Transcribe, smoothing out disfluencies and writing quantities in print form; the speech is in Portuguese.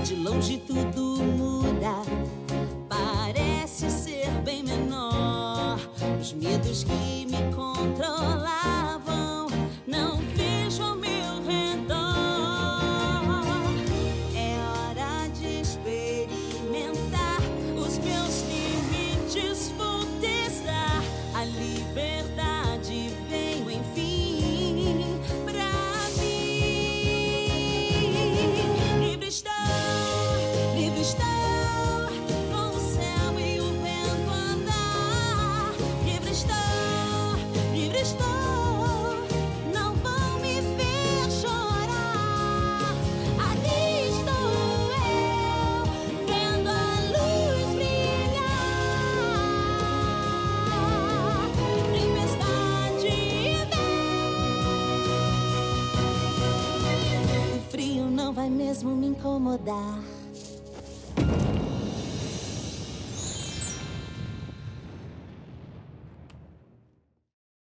De longe tudo muda, parece ser bem menor. Os medos que me controlavam não vejo ao meu redor. É hora de experimentar os meus limites, vou testar. A liberdade veio enfim pra mim. Livre estou, com o céu e o vento andar. Livre estou, não vão me ver chorar. Ali estou eu, vendo a luz brilhar. Tempestade vem, o frio não vai mesmo me incomodar.